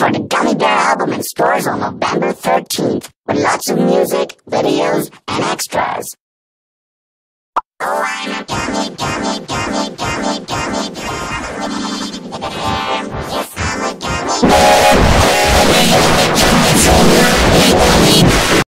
for the Gummy Bear album in stores on November 13th, with lots of music, videos, and extras. Oh, I'm a gummy, gummy, gummy, gummy, gummy bear. Yes, I'm a gummy bear.